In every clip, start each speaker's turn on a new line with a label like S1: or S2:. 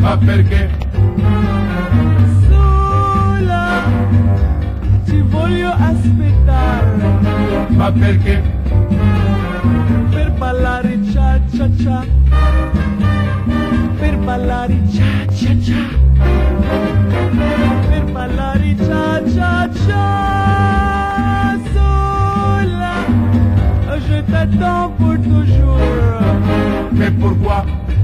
S1: Ma perché?
S2: Sola, ti voglio aspettare.
S1: Ma perché?
S2: Per ballare cia cia cia. Per ballare cia cia cia. Per ballare cia cia cia. Sola, je t'attends pour toujours.
S1: Mais pourquoi?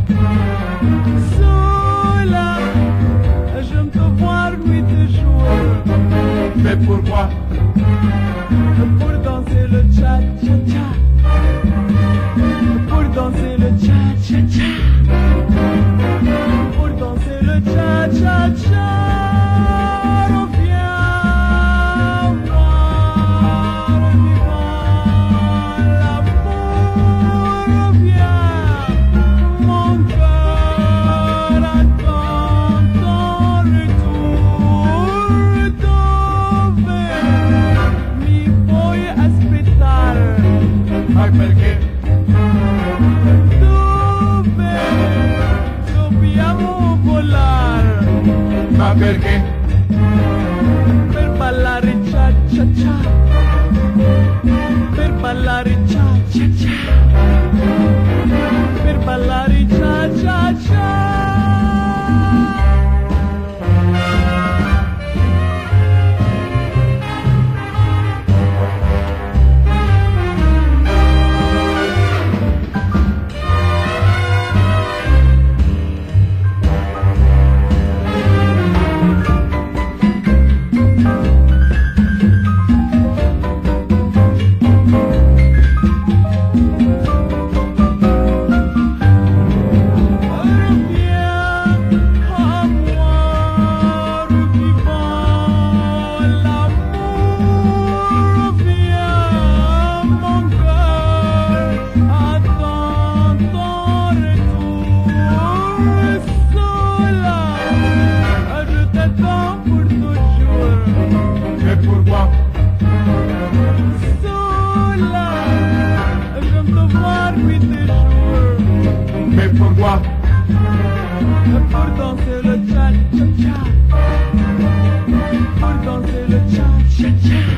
S2: Sola, j'aime te voir nuit et jour.
S1: Mais pourquoi?
S2: Pour danser le cha cha cha. Pour danser le cha cha cha. Pour danser le cha cha cha. Reviens, moi, revivant l'amour. Reviens, mon cœur attend ton retour. Dove mi puoi aspettare?
S1: Ma perché?
S2: Dove dobbiamo volare?
S1: Ma perché?
S2: Per ballare cia cia cia. Per ballare cia cia cia. Per ballare cia cia cia.
S1: Mais pourquoi?
S2: Sola, j'aime te voir nuit et jour.
S1: Mais pourquoi?
S2: Pour danser le cha cha cha. Pour danser le cha cha cha.